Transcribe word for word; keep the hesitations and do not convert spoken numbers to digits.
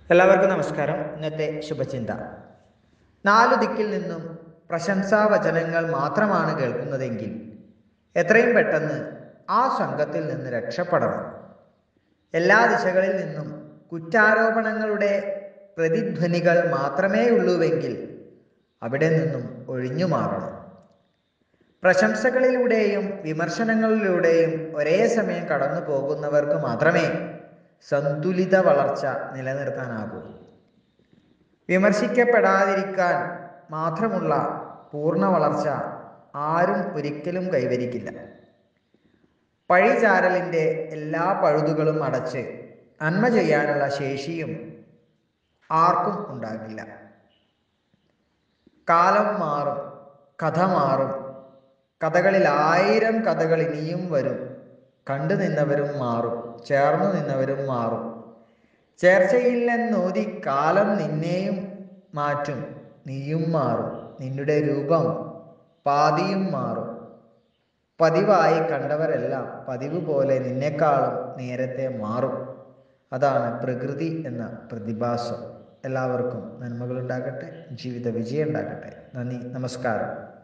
എല്ലാവർക്കും നമസ്കാരം. ഇന്നത്തെ ശുഭചിന്ത. നാലു ദിക്കിൽ നിന്നും പ്രശംസാവചനങ്ങൾ മാത്രമാണ് കേൾക്കുന്നതെങ്കിൽ എത്രയും പെട്ടെന്ന് ആ സംഘത്തിൽ നിന്ന് രക്ഷപ്പെടണം. എല്ലാ ദിശകളിൽ നിന്നും കുറ്റാരോപണങ്ങളുടെ പ്രതിധ്വനികൾ മാത്രമേ ഉള്ളൂവെങ്കിൽ അവിടെ നിന്നും ഒഴിഞ്ഞു മാറണം. പ്രശംസകളിലൂടെയും വിമർശനങ്ങളിലൂടെയും ഒരേ സമയം കടന്നു പോകുന്നവർക്ക് മാത്രമേ സന്തുലിത വളർച്ച നിലനിർത്താനാകൂ. വിമർശിക്കപ്പെടാതിരിക്കാൻ മാത്രമുള്ള പൂർണ്ണ വളർച്ച ആരും ഒരിക്കലും കൈവരിക്കില്ല. പഴിചാരലിൻ്റെ എല്ലാ പഴുതുകളും അടച്ച് നന്മ ചെയ്യാനുള്ള ശേഷിയും ആർക്കും ഉണ്ടാകില്ല. കാലം മാറും, കഥ മാറും, കഥകളിൽ ആയിരം കഥകൾ ഇനിയും വരും. കണ്ടു നിന്നവരും മാറും, ചേർന്നു നിന്നവരും മാറും. ചേർച്ചയില്ലെന്നോതി കാലം നിന്നെയും മാറ്റും, നീയും മാറും. നിന്നുടെ രൂപം പാതിയും മാറും. പതിവായി കണ്ടവരെല്ലാം പതിവ് പോലെ നിന്നെക്കാളും നേരത്തെ മാറും. അതാണ് പ്രകൃതി എന്ന പ്രതിഭാസം. എല്ലാവർക്കും നന്മകളുണ്ടാകട്ടെ, ജീവിത വിജയം ഉണ്ടാകട്ടെ. നന്ദി, നമസ്കാരം.